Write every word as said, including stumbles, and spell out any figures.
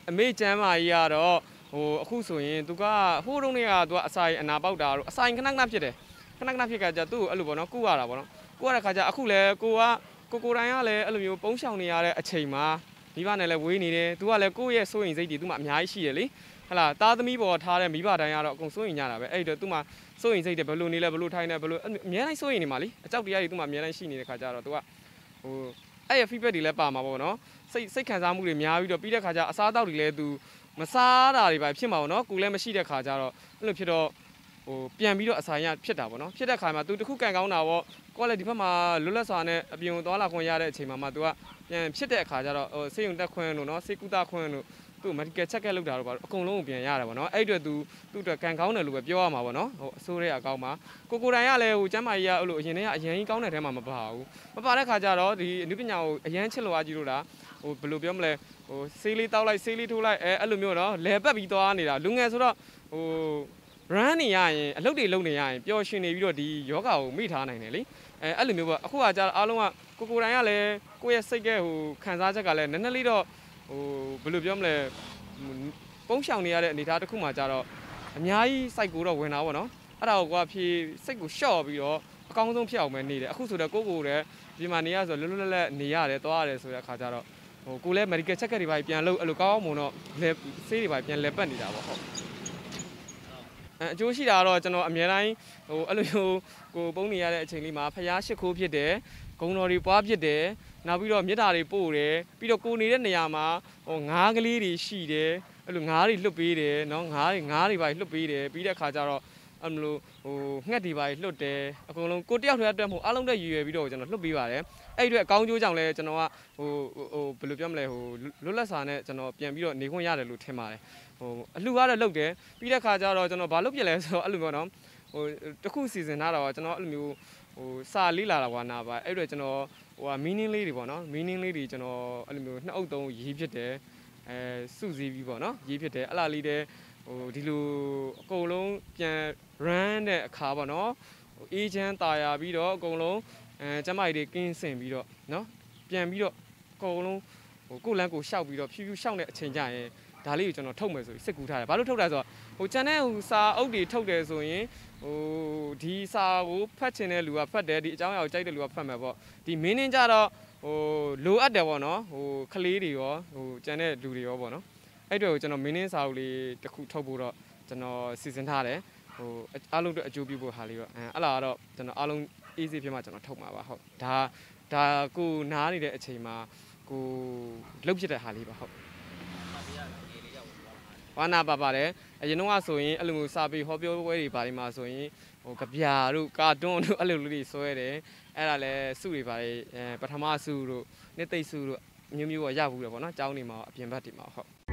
အမေကျမ်းမာကြီးကတော့ဟိုအခုဆိုရင်သူကဟိုးတုန်းကသူကအဆိုင်အနာပေါက်တာတော့အဆိုင်ခဏခဏဖြစ်တယ်ခဏခဏဖြစ်ကြကြသူ့ကိုအဲ့လိုပေါ့နော်ကုရတာပေါ့နော်ကုရတဲ့ခါကျအခုလဲကိုကကိုကိုတိုင်းကလည်းအဲ့လိုမျိုးပုံးရှောင်နေရတဲ့အချိန်မှာမိဘနဲ့လည်းဝေးနေတယ်သူကလည်းကိုယ့်ရဲ့စိုးရင်စိတ်တွေသူ့မှာအများကြီးရှိတယ်လေဟလာတာသမီပေါ်ထားတဲ့မိဘတိုင်းကတော့အကုန်စိုးရင်ကြတာပဲအဲ့တော့သူ့မှာစိုးရင်စိတ်တွေဘယ်လိုနေလဲဘယ်လိုထိုင်နေဘယ်လိုအများတိုင်းစိုးရင်နေမှာလေအကြောက်တရားတွေသူ့မှာအများတိုင်းရှိနေတဲ့ခါကျတော့သူကဟိုအဲ့ရ feedback တွေလည်းပါမှာပေါ့နော်စိတ်စိတ်ခံစားမှုတွေများပြီးတော့ပြီးတဲ့ခါကျအစားအသောက်တွေလည်းသူမစားတာတွေပဲဖြစ်မှာပေါ့နော်ကိုလည်းမရှိတဲ့ခါကျတော့အဲ့လိုဖြစ်တော့ဟိုပြန်ပြီးတော့အဆိုင်ရဖြစ်တာပေါ့နော်ဖြစ်တဲ့ခါမှာသူတခုကန်ကောင်းတာပေါ့ကိုလည်းဒီဘက်မှာလွတ်လပ်စွာနဲ့အပြင်သွားလာခွင့်ရတဲ့အချိန်မှာမှသူကပြန်ဖြစ်တဲ့အခါကျတော့ဟိုစေယုံတက်ခွင့်လို့နော်စေကူတာခွင့်လို့သူ့ medical check လုပ်တာတော့အကုန်လုံးကိုပြန်ရတယ်ပေါ့နော်အဲ့အတွက်သူသူ့အတွက်ကန်ကောင်းတယ်လို့ပဲပြောရမှာပေါ့နော်ဟိုအစိုးရအကောင်းမှာကိုကိုတိုင်ကလည်းဟိုကျမ်းမာကြီးကအဲ့လိုအရင်တည်းကအရင်ကြီးကောင်းတဲ့ထဲမှာမပါဘူးမပါတဲ့ခါကျတော့ဒီအနုပညာကိုအရင်ချစ်လို့အားကြီးလို့လားဟိုဘယ်လိုပြောမလဲဟိုဆေးလေးတောက်လိုက်ဆေးလေးထိုးလိုက်အဲအဲ့လိုမျိုးနော်လဲပတ်ပြီးသွားနေတာလူငယ်ဆိုတော့ဟို run နေရရင်အလုပ်တွေလုပ်နေရရင်ပျော်ရွှင်နေပြီးတော့ဒီယောဂကိုမိထားနိုင်တယ်လေအဲအဲ့လိုမျိုးပေါ့အခုကကြာအားလုံးကကိုကိုတိုင်ကလည်းကိုယ့်ရဲ့စိတ်ကဟိုခံစားချက်ကလည်းနည်းနည်းလေးတော့ဟိုဘယ်လိုပြောမလဲပုံးရှောင်နေရတဲ့အနေအထားတစ်ခုမှကြာတော့အများကြီးစိုက်ကိုတော့ဝင်တာပေါ့နော်အဲ့ဒါကိုကဖြေစိတ်ကိုရှော့ပြီးတော့အကောင်းဆုံးဖြစ်အောင်ပဲနေတယ်အခုဆိုတော့ကိုကိုလည်းဒီမှာနေရဆိုလွတ်လွတ်လပ်လပ်နေရတယ်သွားရတယ်ဆိုတဲ့အခါကျတော့ဟိုကိုလည်း medical check တွေပါပြန်လုပ်အဲ့လိုကောင်းအောင်မုံတော့လဲဆေးတွေပါပြန်လဲပတ်နေတာပေါ့ဟုတ်အဲအကျိုးရှိတာတော့ကျွန်တော်အများတိုင်းဟိုအဲ့လိုမျိုးကိုပုံနေရတဲ့အချိန်လေးမှာဖျားရှိခိုးဖြစ်တယ်ဂုံတော်တွေပွားဖြစ်တယ်နောက်ပြီးတော့မြစ်တာတွေပို့တယ်ပြီးတော့ကိုနေတဲ့နေရာမှာဟိုငားကလေးတွေရှိတယ်အဲ့လိုငားတွေလွတ်ပေးတယ်နော်ငားတွေငားတွေပါလွတ်ပေးတယ်ပြီးတဲ့အခါကျတော့အဲ့လိုဟိုငှက်တွေပါလွတ်တယ်အကုန်လုံးကိုတယောက်တည်းအတွက်မဟုတ်အားလုံးတက်ရွယ်ရွယ်ပြီးတော့ကျွန်တော်လွတ်ပေးပါတယ်အဲ့ဒီအတွက်အကောင်းကျိုးကြောင့်လဲကျွန်တော်ကဟိုဟိုဘယ်လိုပြောမလဲဟိုလွတ်လပ်စွာနဲ့ကျွန်တော်ပြန်ပြီးတော့နေခွင့်ရတယ်လို့ထင်ပါတယ်ဟိုအလှကတော့လုပ်တယ်ပြီးတဲ့အခါကျတော့ကျွန်တော်ဘာလုပ်ပြလဲဆိုတော့အဲ့လိုမျိုးနော်ဟိုတခုစီစဉ်ထားတာတော့ကျွန်တော်အဲ့လိုမျိုးဟိုစာလေးလာတာပါနာပါအဲ့အတွက်ကျွန်တော်ဟိုဟာ meaning လေးတွေပေါ့နော် meaning လေးတွေကျွန်တော်အဲ့လိုမျိုးနှစ်အုပ်သုံးရေးဖြစ်တယ်အဲစုစည်းပြီးပေါ့နော်ရေးဖြစ်တယ်အဲ့လားလေးတဲ့ဟိုဒီလိုအကုန်လုံးပြန် run တဲ့အခါပေါ့နော်ဟိုအေးချမ်းတာယာပြီးတော့အကုန်လုံးအဲကျမကြီးတွေကင်းစင်ပြီးတော့နော်ပြန်ပြီးတော့အကုန်လုံးဟိုကိုလန်းကိုရှောက်ပြီးတော့ဖြူဖြူရှောက်တဲ့အချိန်ကျရင်ဒါလေးကိုကျွန်တော်ထုတ်မယ်ဆိုပြီးစစ်ကူထားတယ်ဘာလို့ထုတ်တာဆိုတော့ဟိုကျန်တဲ့ဟိုစာအုပ်တွေထုတ်တယ်ဆိုရင်ဟိုဒီစာကိုဖတ်ချင်တဲ့လူကဖတ်တယ်ဒီအကြောင်းအရာကိုကြိုက်တဲ့လူကဖတ်မယ်ပေါ့ဒီ meaning ကြတော့ဟိုလိုအပ်တယ်ပေါ့နော်ဟိုကလေးတွေရောဟိုကျန်တဲ့လူတွေရောပေါ့နော်အဲ့အတွက်ကိုကျွန်တော် meaning စာအုပ်လေးတစ်ခုထုတ်ဖို့တော့ကျွန်တော်စီစဉ်ထားတယ်ဟိုအားလုံးအတွက်အကျိုးပြုဖို့ဟာလေးတော့အဲအဲ့လားတော့ကျွန်တော်အားလုံး easy ဖြစ်မှကျွန်တော်ထုတ်မှာပါဟုတ်ဒါဒါကိုနားနေတဲ့အချိန်မှာကိုလှုပ်ဖြစ်တဲ့ဟာလေးပါဟုတ်ဝါနာပါပါတယ်အရင်တော့ဆိုရင်အဲ့လိုမျိုးစာပေဟောပြောပွဲတွေပါတယ်မှာဆိုရင်ဟိုကြပြာတို့ကာတွန်းတို့အဲ့လိုလူတွေဆွဲတယ်အဲ့ဒါလည်းစုတွေပါတယ်အဲပထမစုတို့နှစ်သိမ့်စုတို့မျိုးမျိုးရဘူးတယ်ပေါ့နော်အကြောင်းတွေမှာအပြင်ဘက်တွေမှာဟုတ်